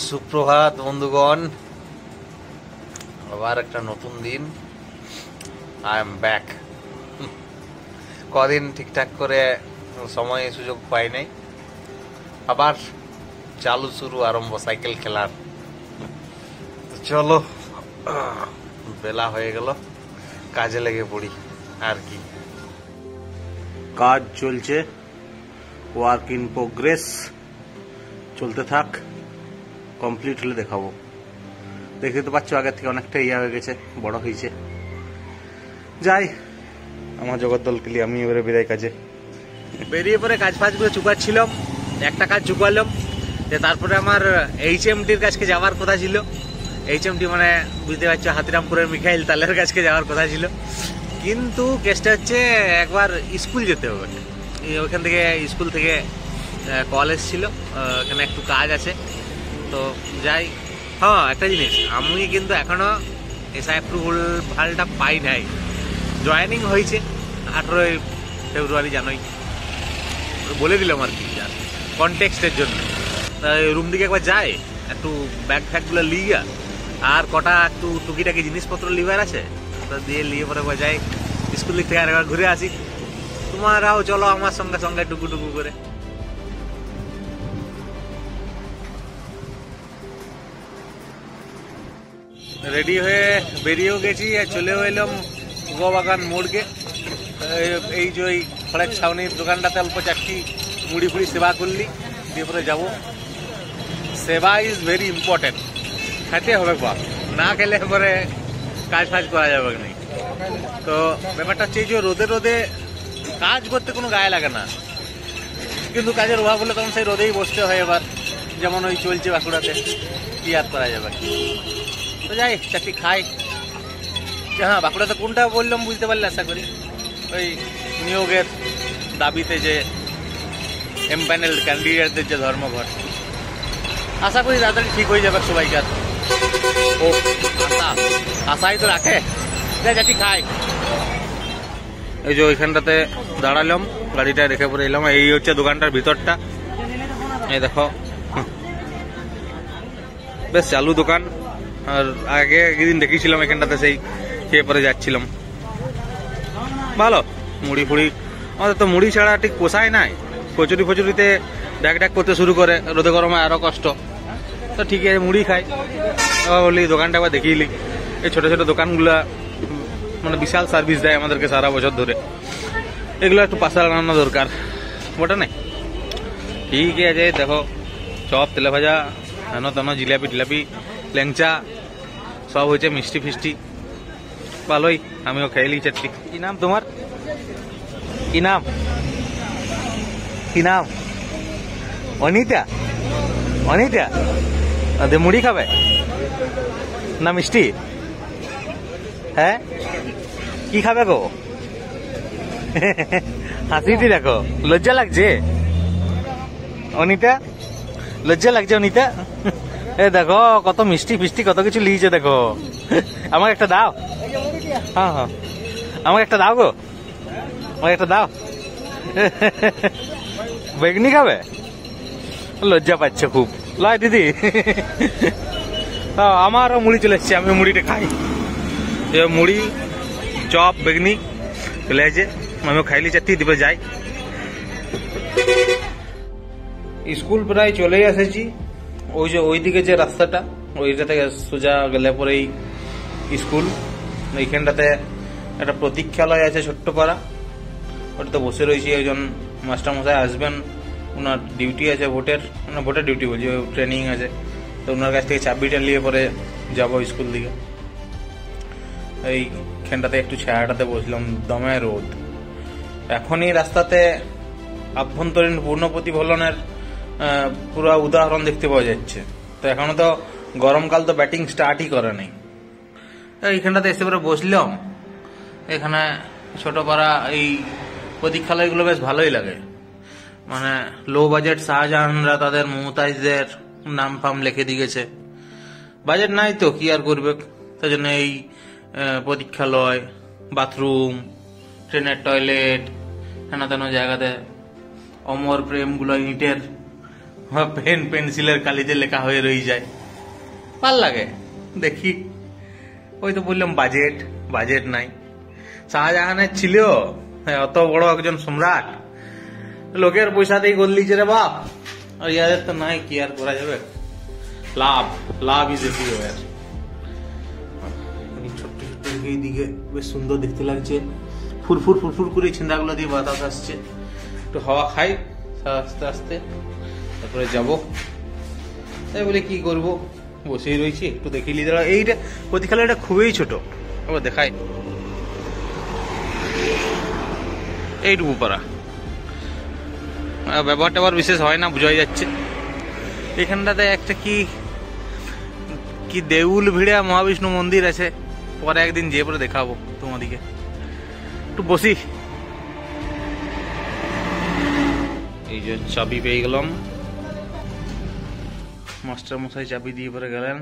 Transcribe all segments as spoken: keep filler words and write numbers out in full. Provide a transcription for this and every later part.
সুপ্রভাত বন্ধুগণ, আবার একটা নতুন দিন। I am back. কদিন ঠিকঠাক করে সময় সুযোগ পাই নাই, আবার চালু শুরু আরম্ভ সাইকেল খেলার। চলো, বেলা হয়ে গেল, কাজে লেগে পড়ি। আর কি, কাজ চলছে, ওয়ার্ক ইন প্রোগ্রেস, চলতে থাক, কমপ্লিট হলে দেখাবো। দেখতে তো পাচ্ছ আগের থেকে অনেকটা ইয়া হয়ে গেছে, বড় হয়েছে। যাই, আমার জগদ্দলকে নিয়ে আমি এবারে বেরাই কাজে। বেরিয়ে পরে কাজ ফাজগুলো চুকাচ্ছিলাম, একটা কাজ চুকালাম, তারপরে আমার এইচ এম টির কাছকে যাওয়ার কথা ছিল। এইচ এম টি মানে বুঝতে পারছো, হাতিরামপুরের মিখাইল তালের কাছকে যাওয়ার কথা ছিল, কিন্তু কেসটা হচ্ছে একবার স্কুল যেতে হবে। ওইখান থেকে স্কুল থেকে কল এসেছিল, এখানে একটু কাজ আছে, তো যাই। হ্যাঁ, একটা জিনিস, আমি কিন্তু এখনো এসআই অ্যাপ্রুভালটা পাই নাই। জয়েনিং হয়েছে আঠেরোই ফেব্রুয়ারি, জানোই, বলে দিলাম আর কি, কনটেক্সটের জন্য। রুম দিকে একবার যায়, একটু ব্যাগ ফ্যাগগুলো লিগা, আর কটা একটু টুকিটাকি জিনিসপত্র লিভার আছে, তো দিয়ে লিয়ে পরে যাই স্কুল দিক থেকে আর একবার ঘুরে আসি। তোমারাও চলো আমার সঙ্গে সঙ্গে টুকু টুকু করে। রেডি হয়ে বেরিয়েও গেছি, আর চলেও এলাম গোবাগান মোড়কে। এই যে ওই ফড়েক ছাউনির দোকানটাতে অল্প চারটি মুড়ি ফুড়ি সেবা করলি, দিয়ে পরে যাবো। সেবা ইজ ভেরি ইম্পর্টেন্ট, খেতে হবে বাপ, না খেলে পরে কাজ ফাজ করা যাবে না। তো ব্যাপারটা হচ্ছে যে রোদে রোদে কাজ করতে কোনো গায়ে লাগে না, কিন্তু কাজের অভাব হলে তখন সেই রোদেই বসতে হয়। এবার যেমন ওই চলছে বাঁকুড়াতে, কি আর করা যাবে। তো যাই, চারটি খাই। হ্যাঁ, বাঁকুড়াতে কোনটা বললাম বুঝতে পারলে আশা করি, ওই নিয়োগের দাবিতে যে এমপ্যানেল ক্যান্ডিডেটদের যে ধর্মঘট, আশা করি তাড়াতাড়ি ঠিক হয়ে যাবে সবাইকার। ও আশা, আশাই তো রাখে। যাই, চারটি খাই। এই যে ওইখানটাতে দাঁড়ালাম, গাড়িটা রেখে পরে এলাম। এই হচ্ছে দোকানটার ভিতরটা, এই দেখো, বেশ চালু দোকান। আর আগে একদিন দেখেছিলাম এখানটাতে, সেই খেয়ে পরে যাচ্ছিলাম। ভালো মুড়ি ফুড়ি, আমাদের তো মুড়ি ছাড়া ঠিক পোষায় নাই। কচুরি ফচুরিতে ড্যাক ড্যাক করতে শুরু করে, রোদে গরমে আরো কষ্ট। তো ঠিক আছে, মুড়ি খাই। বলি দোকানটা একবার দেখিলি, এই ছোট ছোট দোকানগুলা মানে বিশাল সার্ভিস দেয় আমাদেরকে সারা বছর ধরে। এগুলো একটু পাশে লাগানো দরকার, ওটা নেই। ঠিক আছে, দেখো, চপ, তেলে ভাজা, হেন তেন, জিলাপি টিলাপি, ল্যাংচা, সব হয়েছে, মিষ্টি ফিষ্টি, ভালোই। আমিও খাইলি চারটি। কি নাম তোমার? কি নাম? কি নাম? অনিতা? অনিতা, মুড়ি খাবে না মিষ্টি? হ্যাঁ, কি খাবে গো? হাসিটি দেখো, লজ্জা লাগছে অনিতা, লজ্জা লাগছে অনিতা। এ দেখো কত মিষ্টি ফিষ্টি কত কিছু লিয়েছে, দেখো। আমাকে একটা দাও। হ্যাঁ হ্যাঁ, আমাকে একটা দাও গো, আমাকে একটা দাও। বেগনি খাবে? লজ্জা পাচ্ছে খুব, লয় দিদি। আমারও মুড়ি চলে এসছে, আমি মুড়িটা খাই। মুড়ি, চপ, বেগনি চলে আসছে, আমিও খাইলি চারটি, দিবে যাই। স্কুল প্রায় চলেই এসেছি। ওই যে ওইদিকে যে রাস্তাটা, ওইটা থেকে সোজা গেলে পরেই স্কুল। এইখানটাতে একটা প্রতীক্ষালয় আছে, ছোট্ট পাড়া, ওটাতে বসে রয়েছি। একজন মাস্টারমশাই আসবেন, ওনার ডিউটি আছে ভোটের, না ভোটের ডিউটি বলছি, ট্রেনিং আছে। তো ওনার কাছ থেকে চাবিটা নিয়ে পরে যাবো স্কুল দিকে। এইখানটাতে একটু ছায়াটাতে বসলাম, দমে রোদ। এখনই রাস্তাতে আভ্যন্তরীণ পূর্ণ প্রতিফলনের পুরো উদাহরণ দেখতে পাওয়া যাচ্ছে। তো এখনো তো গরমকাল তো ব্যাটিং স্টার্টই করে নেই। এইখানটাতে এসে পরে বসলাম। এখানে ছোট পাড়া এই প্রতীক্ষালয়গুলো বেশ ভালোই লাগে, মানে লো বাজেট শাহজাহানরা তাদের মমতাজদের নাম ফাম লিখে দিয়েছে। বাজেট নাই তো কি আর করবে, তাই জন্য এই প্রতীক্ষালয়, বাথরুম, ট্রেনের টয়লেট, হেন তেন জায়গাতে অমর প্রেমগুলো ইটের পেন পেন্সিলের কালিতে লেখা হয়ে রয়ে যায়, ভাল লাগে দেখি। ওই তো বললাম বাজেট বাজেট নাই। শাহজাহানের ছিল অত বড় একজন সম্রাট, লোকের পয়সাতেই গল্লিছে রে বাপ, আর ইয়াদের তো নাই, কি আর করা যাবে, লাভ লাভই বেশি হয়। আর ছোট্ট ছোট্ট দিকে বেশ সুন্দর দেখতে লাগছে, ফুরফুর ফুরফুর করে ছিন্দাগুলো দিয়ে বাতাস আসছে। একটু হাওয়া খাই আস্তে আস্তে, তারপরে যাবো। তাই বলে কি করবো, বসেই রয়েছি, একটু দেখে নিয়ে দাঁড়া। এইটা প্রতিখালাটা খুবই ছোট, আবার দেখাই এইটুকু পারা, ব্যবহারটা আবার বিশেষ হয় না, বোঝাই যাচ্ছে। এখানটাতে একটা কি কি দেউল ভিড়া মহাবিষ্ণু মন্দির আছে, পরে একদিন যেয়ে পরে দেখাবো তোমাদিকে। একটু বসি। এই যে চাবি পেয়ে গেলাম, মাস্টার মশাই চাবি দিয়ে পরে গেলেন,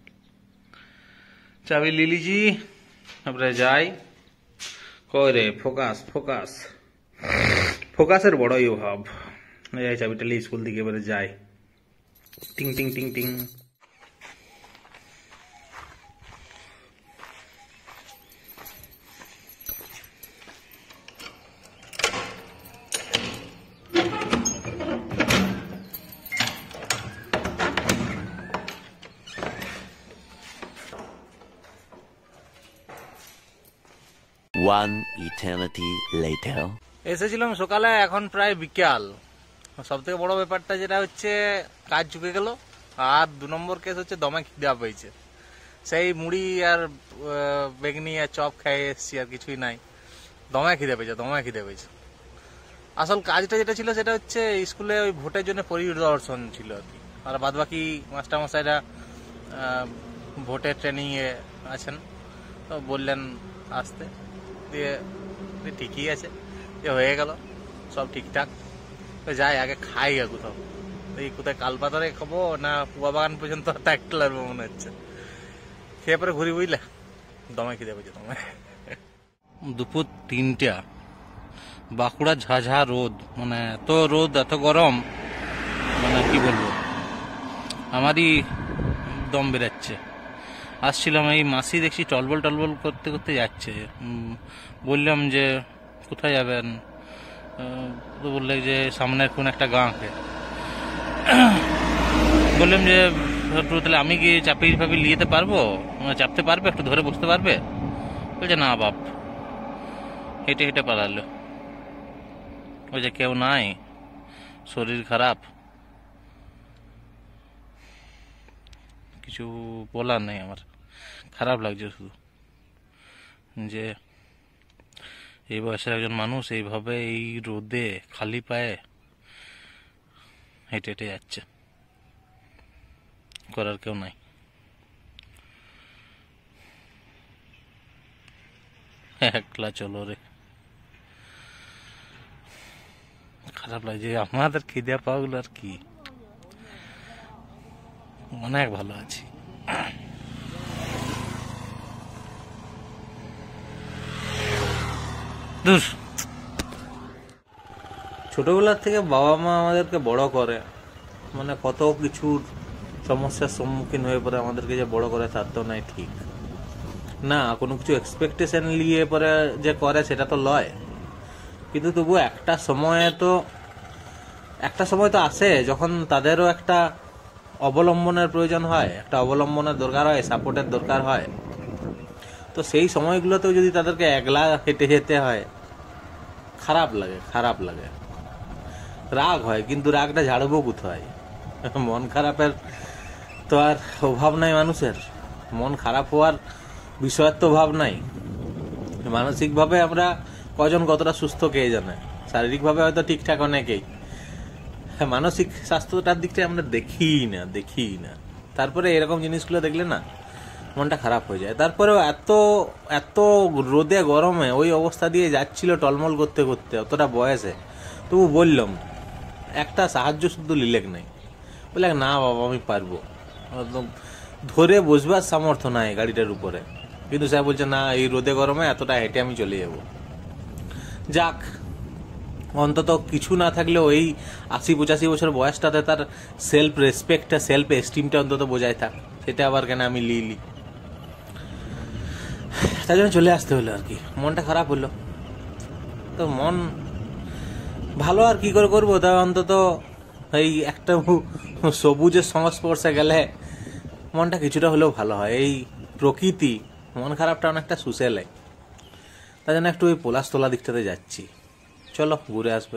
চাবি লিলিজি, তারপরে যাই। কই রে ফোকাস ফোকাস, ফোকাসের বড়ই অভাব। এই চাবিটা নিয়ে স্কুল দিকে এবারে যাই। টিং টিং টিং টিং। One eternity later. এসেছিলাম সকালে, এখন প্রায় বিকাল। সব থেকে বড় ব্যাপারটা যেটা হচ্ছে কাজ চুকে গেল, আর দু নম্বর কেস হচ্ছে দমে খিদা পেয়েছে। সেই মুড়ি আর বেগনি আর চপ খেয়ে এসছি, আর কিছুই নাই। দমে খিদে পেয়েছে, দমে খিদে পেয়েছে। আসল কাজটা যেটা ছিল সেটা হচ্ছে স্কুলে ওই ভোটের জন্য পরিদর্শন ছিল আর কি, আর বাদ বাকি মাস্টারমশাইরা ভোটের ট্রেনিং এ আছেন, তো বললেন আসতে, দিয়ে ঠিকই আছে, যে হয়ে গেল সব ঠিকঠাক। যাই আগে খাই, আগে কোথাও এই কোথায় কালপাতারে খাবো না পুয়া বাগান পর্যন্ত একটা লাগবে মনে হচ্ছে। খেয়ে পরে ঘুরি, বুঝলে দমে খিদে পেয়েছে দমে। দুপুর তিনটা, বাঁকুড়া ঝাঝা রোদ, মানে এত রোদ এত গরম, মানে কি বলবো, আমারই দম বেরাচ্ছে। আসছিলাম, এই মাসি দেখছি টলবল টলবল করতে করতে যাচ্ছে। বললাম যে কোথায় যাবেন, তো বললে যে সামনের কোন একটা গাঁকে। বললাম যে তাহলে আমি কি চাপি ফাপি নিয়ে যেতে পারবো, চাপতে পারবে, একটু ধরে বসতে পারবে? বলছে না বাপ, হেঁটে হেঁটে পালালো। ওই যে কেউ নাই, শরীর খারাপ, কিছু বলার নেই। আমার খারাপ লাগছে শুধু যে এই বয়সের একজন মানুষ এইভাবে এই রোদে খালি পায়ে হেঁটে হেঁটে যাচ্ছে, করার কেউ নাই। একলা চলো রে, খারাপ লাগছে। আমাদের খিদে পাওয়াগুলো আর কি, অনেক ভালো আছি। ছোটবেলার থেকে বাবা মা আমাদেরকে বড় করে, মানে কত কিছুর সমস্যার সম্মুখীন হয়ে পরে আমাদেরকে যে বড় করে তার তো নাই ঠিক না, কোনো কিছু এক্সপেকটেশন নিয়ে পরে যে করে সেটা তো লয়। কিন্তু তবু একটা সময়ে তো একটা সময় তো আসে যখন তাদেরও একটা অবলম্বনের প্রয়োজন হয়, একটা অবলম্বনের দরকার হয়, সাপোর্টের দরকার হয়। তো সেই সময়গুলোতেও যদি তাদেরকে একলা হেঁটে যেতে হয়, খারাপ লাগে, খারাপ লাগে, রাগ হয়। কিন্তু রাগটা ঝাড়বো কোথায়? মন খারাপের তো আর অভাব নাই মানুষের, মন খারাপ হওয়ার বিষয়ের তো অভাব নাই। মানসিকভাবে আমরা কজন কতটা সুস্থ কে জানে, শারীরিকভাবে হয়তো ঠিকঠাক অনেকেই, মানসিক স্বাস্থ্যটার দিকটা আমরা দেখি না দেখি না তারপরে এরকম জিনিসগুলো দেখলে না মনটা খারাপ হয়ে যায়। তারপরেও এত এত রোদে গরমে ওই অবস্থা দিয়ে যাচ্ছিল টলমল করতে করতে, অতটা বয়সে। তবু বললাম একটা সাহায্য শুধু লিলেক নাই, বলে না বাবা আমি পারবো, একদম ধরে বসবার সামর্থ্য নাই গাড়িটার উপরে। কিন্তু স্যার বলছে না এই রোদে গরমে এতটা হেঁটে আমি চলে যাব। যাক অন্তত কিছু না থাকলেও এই আশি পঁচাশি বছর বয়সটাতে তার সেলফ রেসপেক্টটা সেলফ এস্টিমটা অন্তত বজায় থাক, সেটা আবার কেন আমি লিলি, তাই জন্য চলে আসতে হলো আর কি। মনটা খারাপ হলো, তো মন ভালো আর কি করে করবো, তা অন্তত এই একটা সবুজের সংস্পর্শে গেলে মনটা কিছুটা হলেও ভালো হয়। এই প্রকৃতি মন খারাপটা অনেকটা শুষে নেয়, তাই জন্য একটু ওই পলাশতলা দিকটাতে যাচ্ছি, চলো ঘুরে আসবে।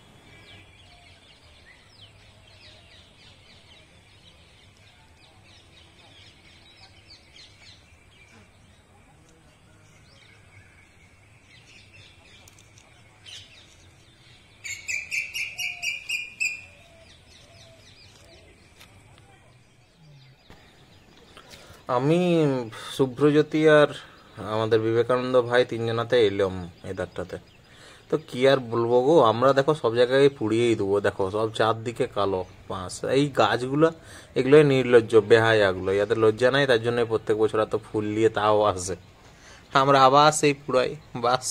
আমি শুভ্রজ্যোতি আর আমাদের বিবেকানন্দ ভাই তিনজনাতে এলাম এদারটাতে, তো কি আর বলবো গো, আমরা দেখো সব জায়গায় পুড়িয়েই দেবো, দেখো সব চারদিকে কালো পাঁচ, এই গাছগুলো এগুলোই নির্লজ্জ বেহায়াগুলো, ইয়াদের লজ্জা নাই, তার জন্য প্রত্যেক বছর এত ফুল নিয়ে তাও আসে, আমরা আবার সেই পুড়াই বাস।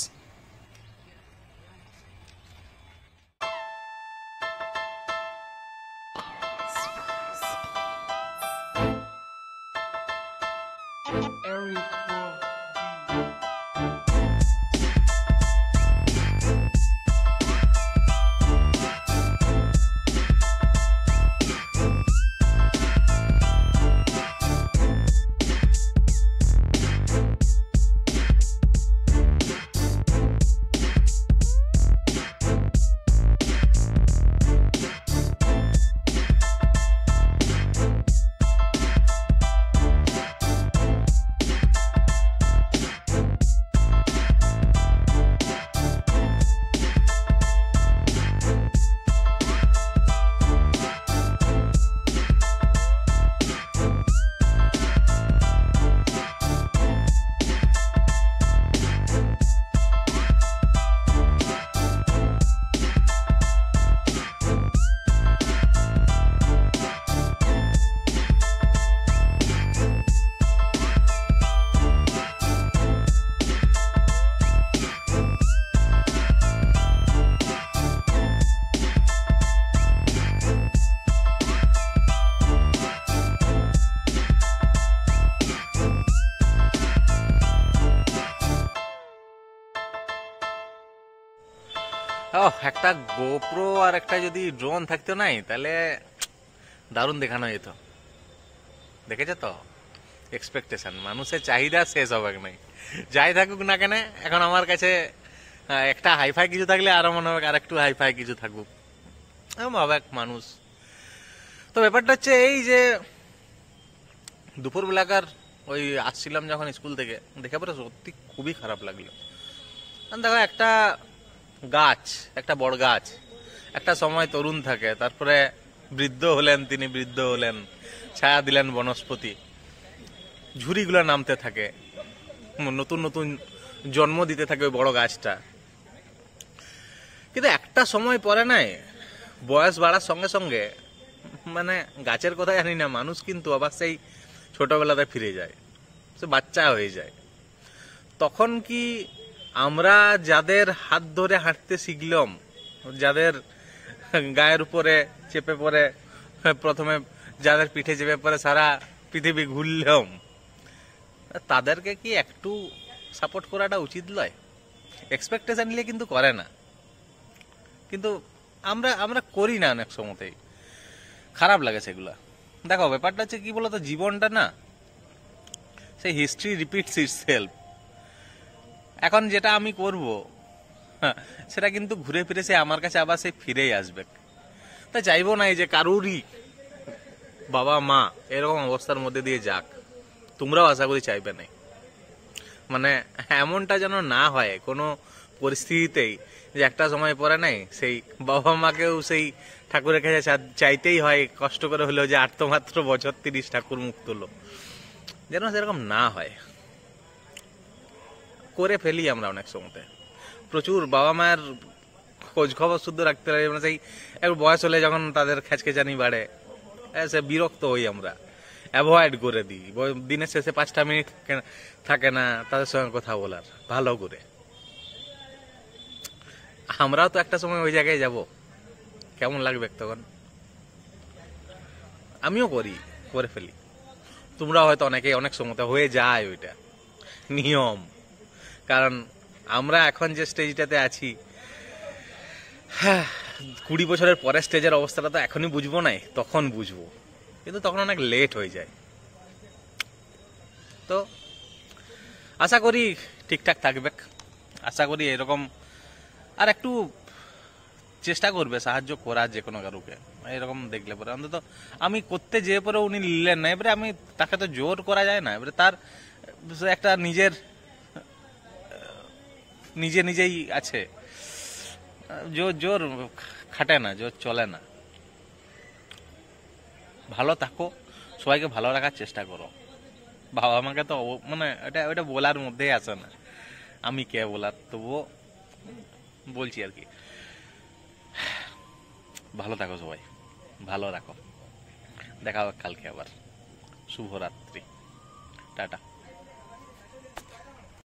ও একটা গোপ্রো আর একটা যদি ড্রোন থাকতো নাই তাহলে দারুণ দেখানো যেত। দেখেছো তো এক্সপেকটেশন, মানুষের চাহিদা শেষ হবে নাই, যাই থাকুক না কেন। এখন আমার কাছে একটা হাইফাই কিছু থাকলে আরো মনে হবে আর একটু হাইফাই কিছু থাকুক, এরকম হবে মানুষ। তো ব্যাপারটা হচ্ছে এই যে দুপুর বেলাকার ওই আসছিলাম যখন স্কুল থেকে, দেখে পরে সত্যি খুবই খারাপ লাগলো। দেখো একটা গাছ, একটা বড় গাছ একটা সময় তরুণ থাকে, তারপরে বৃদ্ধ হলেন, তিনি বৃদ্ধ হলেন, ছায়া দিলেন বনস্পতি, ঝুড়িগুলো নামতে থাকে, নতুন নতুন জন্ম দিতে থাকে ওই বড় গাছটা। কিন্তু একটা সময় পরে নাই, বয়স বাড়ার সঙ্গে সঙ্গে মানে গাছের কথা জানি না, মানুষ কিন্তু আবার সেই ছোটবেলাতে ফিরে যায়, সে বাচ্চা হয়ে যায়। তখন কি আমরা যাদের হাত ধরে হাঁটতে শিখলাম, যাদের গায়ের উপরে চেপে পড়ে প্রথমে, যাদের পিঠে চেপে পড়ে সারা পৃথিবী ঘুরলাম, তাদেরকে কি একটু সাপোর্ট করাটা উচিত নয়? এক্সপেকটেশন নিলে কিন্তু করে না, কিন্তু আমরা আমরা করি না অনেক সময়তেই, খারাপ লাগে সেগুলা। দেখো ব্যাপারটা হচ্ছে কি বলতো, জীবনটা না সেই হিস্ট্রি রিপিটস ইটসেলফ। এখন যেটা আমি করব সেটা কিন্তু ঘুরে ফিরে সে আমার কাছে আবার সে ফিরেই আসবে। তাই চাইবো না এই যে কারুরই বাবা মা এরকম অবস্থার মধ্যে দিয়ে যাক, তোমরাও আশা করি চাইবে না। মানে এমনটা যেন না হয় কোনো পরিস্থিতিতেই যে একটা সময় পরে নাই সেই বাবা মাকেও সেই ঠাকুরের কাছে চাইতেই হয় কষ্ট করে হলেও যে আর তো মাত্র বছর তিরিশ ঠাকুর মুখ তুলো, যেন সেরকম না হয়। করে ফেলি আমরা অনেক সময়তে, প্রচুর বাবা মায়ের খোঁজ খবর শুদ্ধ রাখতে লাগে, মানে সেই একটু বয়স হলে যখন তাদের খেচখেচানি বাড়ে, সে বিরক্ত হই, আমরা অ্যাভয়েড করে দিই। দিনের শেষে পাঁচটা মিনিট থাকে না তাদের সঙ্গে কথা বলার ভালো করে, আমরাও তো একটা সময় ওই জায়গায় যাব, কেমন লাগবে তখন? আমিও করি, করে ফেলি, তোমরা হয়তো অনেকে অনেক সময় হয়ে যায় ওইটা নিয়ম। কারণ আমরা এখন যে স্টেজটাতে আছি, হ্যাঁ, কুড়ি বছরের পরের স্টেজের অবস্থাটা তো এখনই বুঝবো না, তখন বুঝবো, কিন্তু তখন অনেক লেট হয়ে যায়। তো আশা করি ঠিকঠাক থাকবে, আশা করি এরকম আর একটু চেষ্টা করবে সাহায্য করার যে কোনো কারুকে এরকম দেখলে পরে। অন্তত আমি করতে যেয়ে পরে উনি নিলেন না, এবারে আমি তাকে তো জোর করা যায় না, এবারে তার একটা নিজের নিজে নিজেই আছে, জোর জোর খাটে না, জোর চলে না। ভালো থাকো, সবাইকে ভালো রাখার চেষ্টা করো। বাবা আমাকে তো মানে এটা ওটা বলার মধ্যেই আসে না, আমি কে বলার, তবুও বলছি আর কি। ভালো থাকো সবাই, ভালো রাখো, দেখা হবে কালকে আবার। শুভরাত্রি, টাটা।